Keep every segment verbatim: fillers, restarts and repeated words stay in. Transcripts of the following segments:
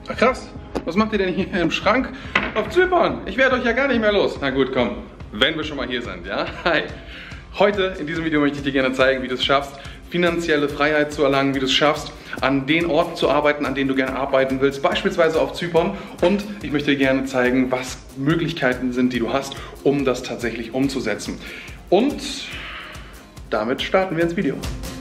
Ach, krass. Was macht ihr denn hier im Schrank auf Zypern? Ich werde euch ja gar nicht mehr los. Na gut, komm. Wenn wir schon mal hier sind, ja? Hi. Heute in diesem Video möchte ich dir gerne zeigen, wie du es schaffst, finanzielle Freiheit zu erlangen, wie du es schaffst, an den Orten zu arbeiten, an denen du gerne arbeiten willst, beispielsweise auf Zypern. Und ich möchte dir gerne zeigen, was Möglichkeiten sind, die du hast, um das tatsächlich umzusetzen. Und damit starten wir ins Video.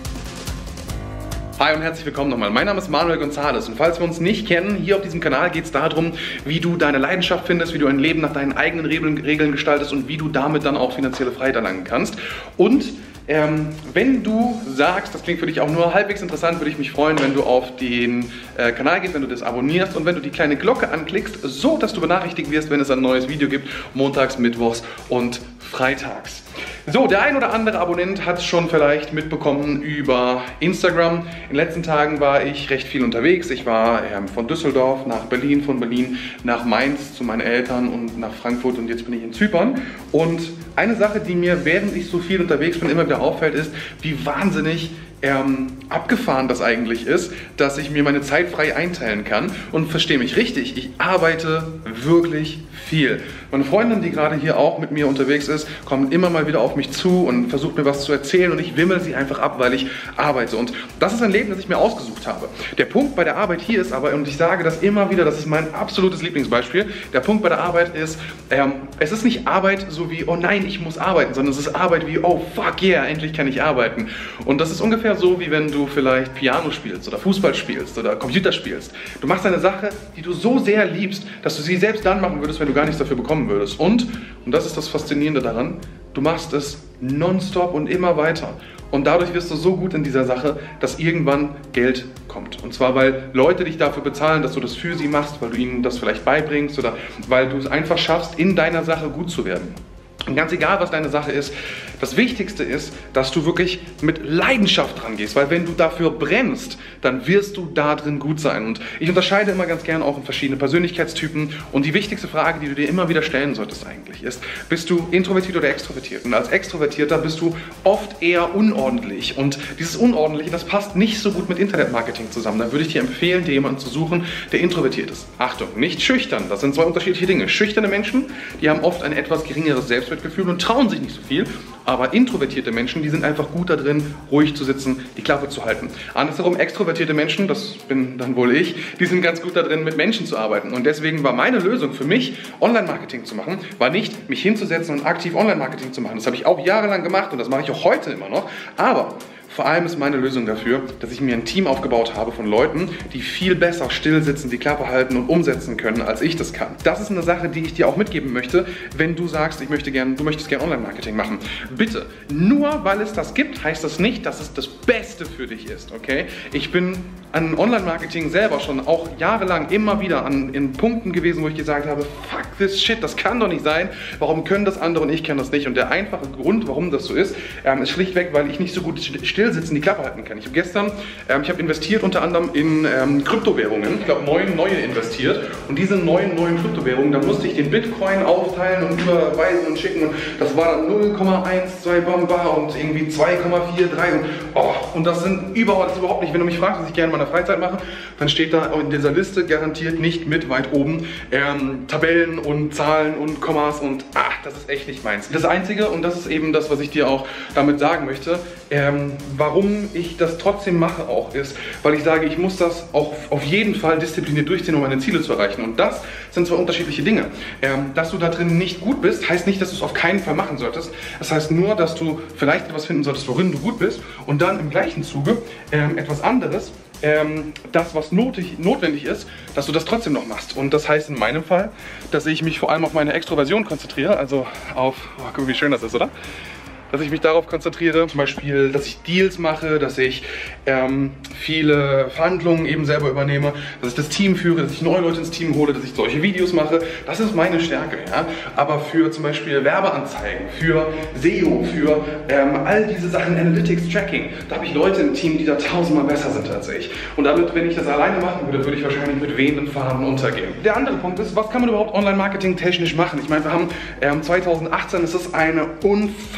Hi und herzlich willkommen nochmal. Mein Name ist Manuel Gonzales und falls wir uns nicht kennen, hier auf diesem Kanal geht es darum, wie du deine Leidenschaft findest, wie du ein Leben nach deinen eigenen Regeln gestaltest und wie du damit dann auch finanzielle Freiheit erlangen kannst. Und ähm, wenn du sagst, das klingt für dich auch nur halbwegs interessant, würde ich mich freuen, wenn du auf den äh, Kanal gehst, wenn du das abonnierst und wenn du die kleine Glocke anklickst, so dass du benachrichtigt wirst, wenn es ein neues Video gibt, montags, mittwochs und freitags. So, der ein oder andere Abonnent hat es schon vielleicht mitbekommen über Instagram. In den letzten Tagen war ich recht viel unterwegs. Ich war ähm, von Düsseldorf nach Berlin, von Berlin nach Mainz zu meinen Eltern und nach Frankfurt und jetzt bin ich in Zypern. Und eine Sache, die mir, während ich so viel unterwegs bin, immer wieder auffällt, ist, wie wahnsinnig Ähm, abgefahren das eigentlich ist, dass ich mir meine Zeit frei einteilen kann. Und verstehe mich richtig, ich arbeite wirklich viel. Meine Freundin, die gerade hier auch mit mir unterwegs ist, kommt immer mal wieder auf mich zu und versucht mir was zu erzählen und ich wimmel sie einfach ab, weil ich arbeite. Und das ist ein Leben, das ich mir ausgesucht habe. Der Punkt bei der Arbeit hier ist aber, und ich sage das immer wieder, das ist mein absolutes Lieblingsbeispiel, der Punkt bei der Arbeit ist, ähm, es ist nicht Arbeit so wie, oh nein, ich muss arbeiten, sondern es ist Arbeit wie, oh fuck yeah, endlich kann ich arbeiten. Und das ist ungefähr so, wie wenn du vielleicht Piano spielst oder Fußball spielst oder Computer spielst. Du machst eine Sache, die du so sehr liebst, dass du sie selbst dann machen würdest, wenn du gar nichts dafür bekommen würdest. Und, und das ist das Faszinierende daran, du machst es nonstop und immer weiter. Und dadurch wirst du so gut in dieser Sache, dass irgendwann Geld kommt. Und zwar, weil Leute dich dafür bezahlen, dass du das für sie machst, weil du ihnen das vielleicht beibringst oder weil du es einfach schaffst, in deiner Sache gut zu werden. Und ganz egal, was deine Sache ist, das Wichtigste ist, dass du wirklich mit Leidenschaft dran gehst, weil wenn du dafür brennst, dann wirst du da drin gut sein. Und ich unterscheide immer ganz gerne auch in verschiedene Persönlichkeitstypen und die wichtigste Frage, die du dir immer wieder stellen solltest eigentlich ist, bist du introvertiert oder extrovertiert? Und als Extrovertierter bist du oft eher unordentlich und dieses Unordentliche, das passt nicht so gut mit Internetmarketing zusammen. Da würde ich dir empfehlen, dir jemanden zu suchen, der introvertiert ist. Achtung, nicht schüchtern, das sind zwei unterschiedliche Dinge. Schüchterne Menschen, die haben oft ein etwas geringeres Selbstwertgefühl und trauen sich nicht so viel. Aber introvertierte Menschen, die sind einfach gut da drin, ruhig zu sitzen, die Klappe zu halten. Andersherum, extrovertierte Menschen, das bin dann wohl ich, die sind ganz gut da drin, mit Menschen zu arbeiten. Und deswegen war meine Lösung für mich, Online-Marketing zu machen, war nicht, mich hinzusetzen und aktiv Online-Marketing zu machen. Das habe ich auch jahrelang gemacht und das mache ich auch heute immer noch. Aber vor allem ist meine Lösung dafür, dass ich mir ein Team aufgebaut habe von Leuten, die viel besser still sitzen, die Klappe halten und umsetzen können, als ich das kann. Das ist eine Sache, die ich dir auch mitgeben möchte, wenn du sagst, ich möchte gern, du möchtest gerne Online-Marketing machen. Bitte, nur weil es das gibt, heißt das nicht, dass es das Beste für dich ist, okay? Ich bin an Online-Marketing selber schon auch jahrelang immer wieder an in Punkten gewesen, wo ich gesagt habe, fuck this shit, das kann doch nicht sein. Warum können das andere und ich kann das nicht? Und der einfache Grund, warum das so ist, ähm, ist schlichtweg, weil ich nicht so gut still sitzen, die Klappe halten kann. Ich habe gestern, ähm, ich habe investiert unter anderem in ähm, Kryptowährungen, ich glaube neun neue investiert und diese neuen neuen Kryptowährungen, da musste ich den Bitcoin aufteilen und überweisen und schicken und das war dann null Komma eins zwei Bamba und irgendwie zwei Komma vier drei und, oh, und das sind überhaupt, das ist überhaupt nicht, wenn du mich fragst, was ich gerne in meiner Freizeit mache, dann steht da in dieser Liste garantiert nicht mit weit oben ähm, Tabellen und Zahlen und Kommas und ach, das ist echt nicht meins. Das Einzige, und das ist eben das, was ich dir auch damit sagen möchte, ähm, warum ich das trotzdem mache auch ist, weil ich sage, ich muss das auch auf jeden Fall diszipliniert durchziehen, um meine Ziele zu erreichen. Und das sind zwei unterschiedliche Dinge. Ähm, dass du da drin nicht gut bist, heißt nicht, dass du es auf keinen Fall machen solltest. Das heißt nur, dass du vielleicht etwas finden solltest, worin du gut bist und dann im gleichen Zuge ähm, etwas anderes, ähm, das, was notig, notwendig ist, dass du das trotzdem noch machst. Und das heißt in meinem Fall, dass ich mich vor allem auf meine Extroversion konzentriere, also auf, oh, guck, wie schön das ist, oder? Dass ich mich darauf konzentriere, zum Beispiel, dass ich Deals mache, dass ich ähm, viele Verhandlungen eben selber übernehme, dass ich das Team führe, dass ich neue Leute ins Team hole, dass ich solche Videos mache. Das ist meine Stärke, ja. Aber für zum Beispiel Werbeanzeigen, für S E O, für ähm, all diese Sachen, Analytics, Tracking, da habe ich Leute im Team, die da tausendmal besser sind als ich. Und damit, wenn ich das alleine machen würde, würde ich wahrscheinlich mit wehenden Fahnen untergehen. Der andere Punkt ist, was kann man überhaupt Online-Marketing technisch machen? Ich meine, wir haben ähm, zweitausendachtzehn, es ist eine unfassbare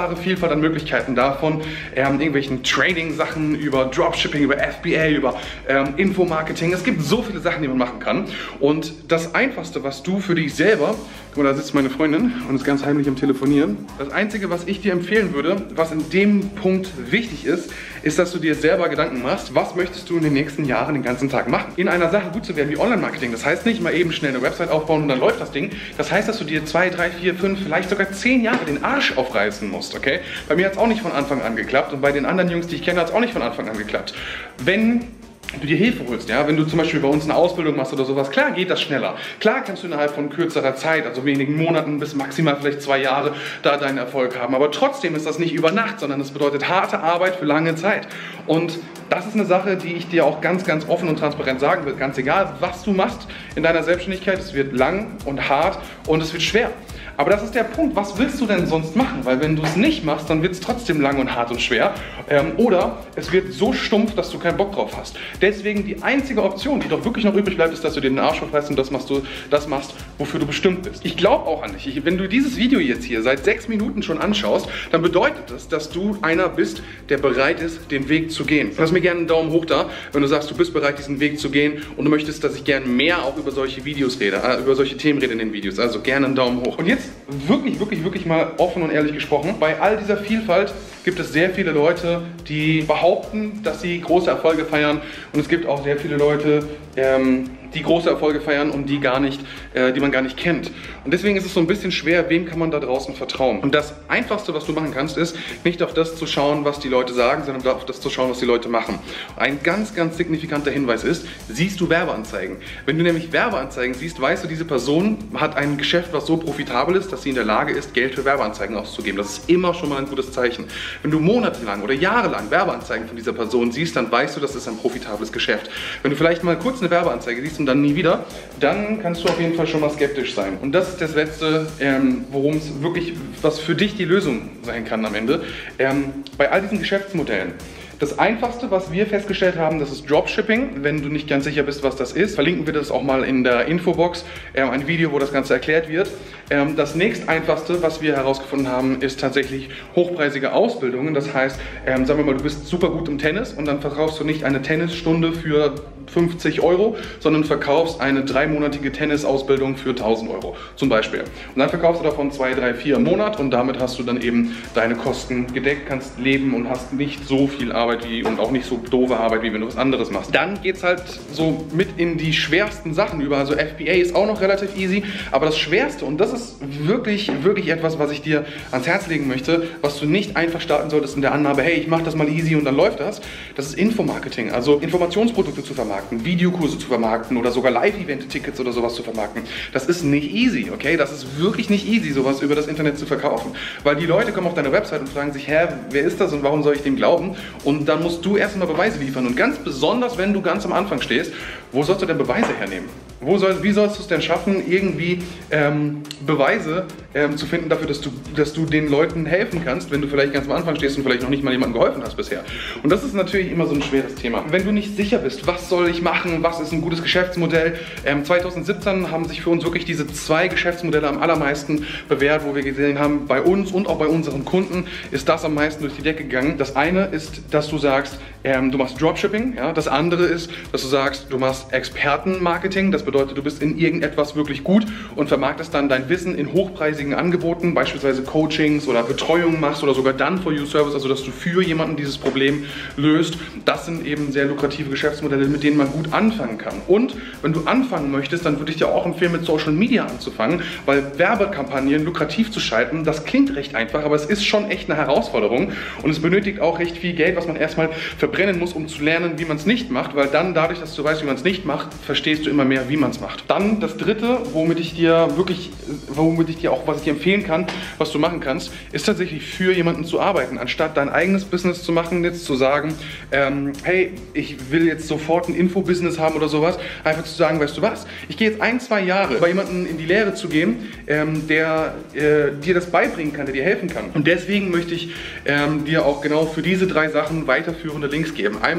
wunderbare Vielfalt an Möglichkeiten davon, ähm, irgendwelchen Trading-Sachen, über Dropshipping, über F B A, über ähm, Infomarketing. Es gibt so viele Sachen, die man machen kann. Und das Einfachste, was du für dich selber, guck mal, da sitzt meine Freundin und ist ganz heimlich am Telefonieren. Das Einzige, was ich dir empfehlen würde, was in dem Punkt wichtig ist, ist, dass du dir selber Gedanken machst, was möchtest du in den nächsten Jahren den ganzen Tag machen. In einer Sache gut zu werden wie Online-Marketing, das heißt nicht mal eben schnell eine Website aufbauen und dann läuft das Ding. Das heißt, dass du dir zwei, drei, vier, fünf, vielleicht sogar zehn Jahre den Arsch aufreißen musst, okay? Bei mir hat es auch nicht von Anfang an geklappt und bei den anderen Jungs, die ich kenne, hat es auch nicht von Anfang an geklappt. Wenn du dir Hilfe holst, ja, wenn du zum Beispiel bei uns eine Ausbildung machst oder sowas, klar geht das schneller. Klar kannst du innerhalb von kürzerer Zeit, also wenigen Monaten bis maximal vielleicht zwei Jahre, da deinen Erfolg haben. Aber trotzdem ist das nicht über Nacht, sondern es bedeutet harte Arbeit für lange Zeit. Und das ist eine Sache, die ich dir auch ganz, ganz offen und transparent sagen will. Ganz egal, was du machst in deiner Selbstständigkeit, es wird lang und hart und es wird schwer. Aber das ist der Punkt, was willst du denn sonst machen? Weil wenn du es nicht machst, dann wird es trotzdem lang und hart und schwer. Ähm, oder es wird so stumpf, dass du keinen Bock drauf hast. Deswegen die einzige Option, die doch wirklich noch übrig bleibt, ist, dass du dir den Arsch aufreißt und das machst, du, das machst, wofür du bestimmt bist. Ich glaube auch an dich. Ich, wenn du dieses Video jetzt hier seit sechs Minuten schon anschaust, dann bedeutet das, dass du einer bist, der bereit ist, den Weg zu gehen. Lass mir gerne einen Daumen hoch da, wenn du sagst, du bist bereit, diesen Weg zu gehen und du möchtest, dass ich gerne mehr auch über solche Videos rede, äh, über solche Themen rede in den Videos. Also gerne einen Daumen hoch. Und jetzt wirklich, wirklich, wirklich mal offen und ehrlich gesprochen, bei all dieser Vielfalt gibt es sehr viele Leute, die behaupten, dass sie große Erfolge feiern und es gibt auch sehr viele Leute, ähm, die große Erfolge feiern und die gar nicht, äh, die man gar nicht kennt. Und deswegen ist es so ein bisschen schwer, wem kann man da draußen vertrauen. Und das Einfachste, was du machen kannst, ist, nicht auf das zu schauen, was die Leute sagen, sondern auf das zu schauen, was die Leute machen. Ein ganz, ganz signifikanter Hinweis ist, siehst du Werbeanzeigen. Wenn du nämlich Werbeanzeigen siehst, weißt du, diese Person hat ein Geschäft, was so profitabel ist, dass sie in der Lage ist, Geld für Werbeanzeigen auszugeben. Das ist immer schon mal ein gutes Zeichen. Wenn du monatelang oder jahrelang Werbeanzeigen von dieser Person siehst, dann weißt du, das ist ein profitables Geschäft. Wenn du vielleicht mal kurz eine Werbeanzeige siehst und dann nie wieder, dann kannst du auf jeden Fall schon mal skeptisch sein. Und das ist das Letzte, ähm, worum es wirklich, was für dich die Lösung sein kann am Ende. Ähm, bei all diesen Geschäftsmodellen. Das Einfachste, was wir festgestellt haben, das ist Dropshipping. Wenn du nicht ganz sicher bist, was das ist, verlinken wir das auch mal in der Infobox, ähm, ein Video, wo das Ganze erklärt wird. Ähm, das nächst Einfachste, was wir herausgefunden haben, ist tatsächlich hochpreisige Ausbildungen. Das heißt, ähm, sagen wir mal, du bist super gut im Tennis und dann verkaufst du nicht eine Tennisstunde für fünfzig Euro, sondern verkaufst eine dreimonatige Tennisausbildung für tausend Euro zum Beispiel. Und dann verkaufst du davon zwei, drei, vier im Monat und damit hast du dann eben deine Kosten gedeckt, kannst leben und hast nicht so viel Arbeit wie, und auch nicht so doofe Arbeit, wie wenn du was anderes machst. Dann geht es halt so mit in die schwersten Sachen über. Also F B A ist auch noch relativ easy, aber das Schwerste, und das ist wirklich, wirklich etwas, was ich dir ans Herz legen möchte, was du nicht einfach starten solltest in der Annahme, hey, ich mache das mal easy und dann läuft das, das ist Infomarketing, also Informationsprodukte zu vermarkten, Videokurse zu vermarkten oder sogar Live-Event-Tickets oder sowas zu vermarkten. Das ist nicht easy, okay? Das ist wirklich nicht easy, sowas über das Internet zu verkaufen, weil die Leute kommen auf deine Website und fragen sich, hä, wer ist das und warum soll ich dem glauben? Und dann musst du erstmal Beweise liefern. Und ganz besonders, wenn du ganz am Anfang stehst, wo sollst du denn Beweise hernehmen? Wo soll, wie sollst du es denn schaffen, irgendwie ähm, Beweise ähm, zu finden dafür, dass du, dass du den Leuten helfen kannst, wenn du vielleicht ganz am Anfang stehst und vielleicht noch nicht mal jemandem geholfen hast bisher? Und das ist natürlich immer so ein schweres Thema. Wenn du nicht sicher bist, was soll ich machen, was ist ein gutes Geschäftsmodell? Ähm, zweitausendsiebzehn haben sich für uns wirklich diese zwei Geschäftsmodelle am allermeisten bewährt, wo wir gesehen haben, bei uns und auch bei unseren Kunden ist das am meisten durch die Decke gegangen. Das eine ist, dass du sagst, ähm, du machst Dropshipping. Ja? Das andere ist, dass du sagst, du machst Expertenmarketing. Das bedeutet, du bist in irgendetwas wirklich gut und vermarktest dann dein Wissen in hochpreisigen Angeboten, beispielsweise Coachings oder Betreuung machst oder sogar Done-for-You-Service, also dass du für jemanden dieses Problem löst. Das sind eben sehr lukrative Geschäftsmodelle, mit denen man gut anfangen kann. Und wenn du anfangen möchtest, dann würde ich dir auch empfehlen, mit Social Media anzufangen, weil Werbekampagnen lukrativ zu schalten, das klingt recht einfach, aber es ist schon echt eine Herausforderung und es benötigt auch recht viel Geld, was man erstmal verbrennen muss, um zu lernen, wie man es nicht macht, weil dann dadurch, dass du weißt, wie man es nicht macht, verstehst du immer mehr, wie man es macht. Dann das dritte, womit ich dir wirklich, womit ich dir auch, was ich dir empfehlen kann, was du machen kannst, ist tatsächlich für jemanden zu arbeiten, anstatt dein eigenes Business zu machen, jetzt zu sagen, ähm, hey, ich will jetzt sofort ein Infobusiness haben oder sowas, einfach zu sagen, weißt du was, ich gehe jetzt ein, zwei Jahre bei jemandem in die Lehre zu gehen, ähm, der äh, dir das beibringen kann, der dir helfen kann. Und deswegen möchte ich ähm, dir auch genau für diese drei Sachen weiterführende Links geben. Einmal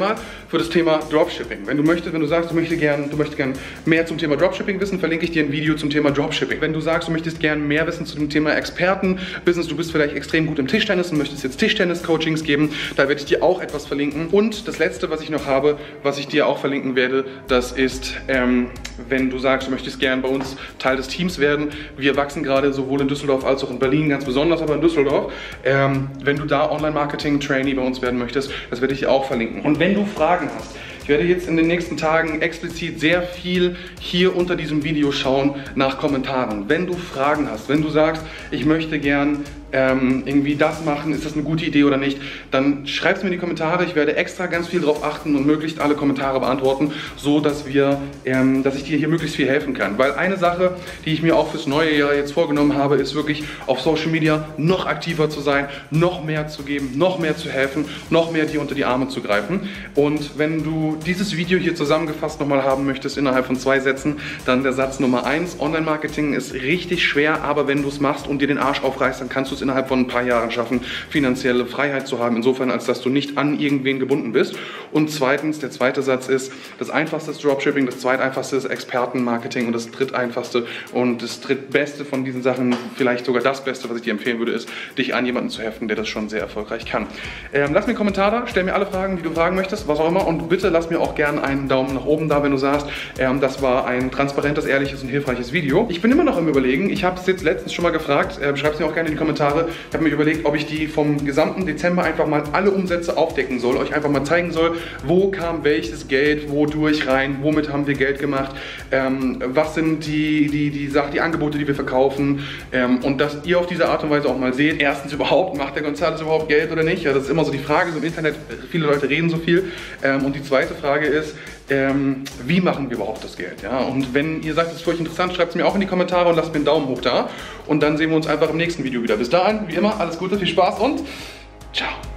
für das Thema Dropshipping. Wenn du möchtest, wenn du sagst, du möchtest gern, du möchtest gern mehr zum Thema Dropshipping wissen, verlinke ich dir ein Video zum Thema Dropshipping. Wenn du sagst, du möchtest gern mehr wissen zu dem Thema Experten-Business, du bist vielleicht extrem gut im Tischtennis und möchtest jetzt Tischtennis-Coachings geben, da werde ich dir auch etwas verlinken. Und das letzte, was ich noch habe, was ich dir auch verlinken werde, das ist, ähm, wenn du sagst, du möchtest gern bei uns Teil des Teams werden. Wir wachsen gerade sowohl in Düsseldorf als auch in Berlin, ganz besonders aber in Düsseldorf. Ähm, wenn du da Online-Marketing-Trainee bei uns werden möchtest, das werde ich dir auch verlinken. Und wenn du Fragen hast, ich werde jetzt in den nächsten Tagen explizit sehr viel hier unter diesem Video schauen nach Kommentaren. Wenn du Fragen hast, wenn du sagst, ich möchte gern ähm, irgendwie das machen, ist das eine gute Idee oder nicht, dann schreib es mir in die Kommentare. Ich werde extra ganz viel darauf achten und möglichst alle Kommentare beantworten, so dass wir, ähm, dass ich dir hier möglichst viel helfen kann. Weil eine Sache, die ich mir auch fürs neue Jahr jetzt vorgenommen habe, ist wirklich auf Social Media noch aktiver zu sein, noch mehr zu geben, noch mehr zu helfen, noch mehr dir unter die Arme zu greifen. Und wenn du dieses Video hier zusammengefasst nochmal haben möchtest innerhalb von zwei Sätzen, dann der Satz Nummer eins. Online-Marketing ist richtig schwer, aber wenn du es machst und dir den Arsch aufreißt, dann kannst du es innerhalb von ein paar Jahren schaffen, finanzielle Freiheit zu haben, insofern, als dass du nicht an irgendwen gebunden bist. Und zweitens, der zweite Satz ist, das einfachste ist Dropshipping, das zweiteinfachste ist Expertenmarketing und das dritteinfachste und das drittbeste von diesen Sachen, vielleicht sogar das Beste, was ich dir empfehlen würde, ist, dich an jemanden zu heften, der das schon sehr erfolgreich kann. Ähm, lass mir einen Kommentar da, stell mir alle Fragen, die du fragen möchtest, was auch immer, und bitte lass mir auch gerne einen Daumen nach oben da, wenn du sagst, ähm, das war ein transparentes, ehrliches und hilfreiches Video. Ich bin immer noch im Überlegen, ich habe es jetzt letztens schon mal gefragt, äh, schreib es mir auch gerne in die Kommentare. Ich habe mir überlegt, ob ich die vom gesamten Dezember einfach mal alle Umsätze aufdecken soll, euch einfach mal zeigen soll, wo kam welches Geld, wodurch rein, womit haben wir Geld gemacht, ähm, was sind die, die, die, Sachen, die Angebote, die wir verkaufen, ähm, und dass ihr auf diese Art und Weise auch mal seht, erstens überhaupt, macht der González überhaupt Geld oder nicht? Ja, das ist immer so die Frage, so im Internet, viele Leute reden so viel, ähm, und die zweite Frage ist, Ähm, wie machen wir überhaupt das Geld? Ja? Und wenn ihr sagt, es ist für euch interessant, schreibt es mir auch in die Kommentare und lasst mir einen Daumen hoch da. Und dann sehen wir uns einfach im nächsten Video wieder. Bis dahin, wie immer, alles Gute, viel Spaß und ciao.